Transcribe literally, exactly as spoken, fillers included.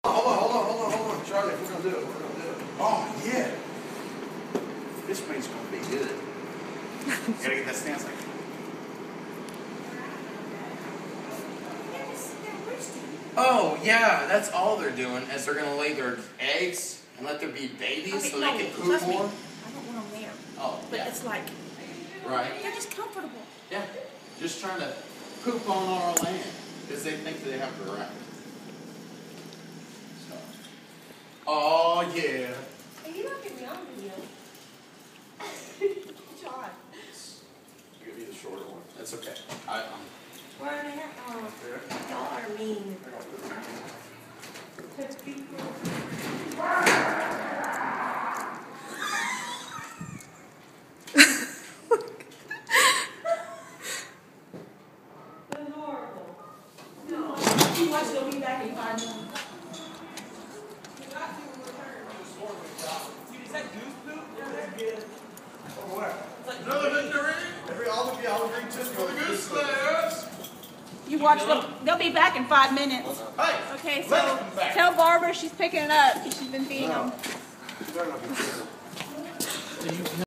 Hold on, hold on, hold on, hold on, Charlie. We're gonna do it. We're gonna do it. Oh yeah. This meat's gonna be good. You gotta get that stance like. Oh yeah, that's all they're doing. Is they're gonna lay their eggs and let there be babies Okay, so no, they can poop trust me, more. I don't want them there. Oh But yeah. it's like, Right. they're just comfortable. Yeah. Just trying to poop on our land because they think they have the right. So. Oh yeah. Are you looking me on video? John. Give me the shorter one. That's okay. I, um, Where are they at? Oh, y'all are mean. Touch people. That's horrible. No. You watch, they'll be back in five minutes. You watch them. They'll be back in five minutes. Hey, Okay, let so them back. tell Barbara she's picking it up because she's been feeding them. You better not be careful.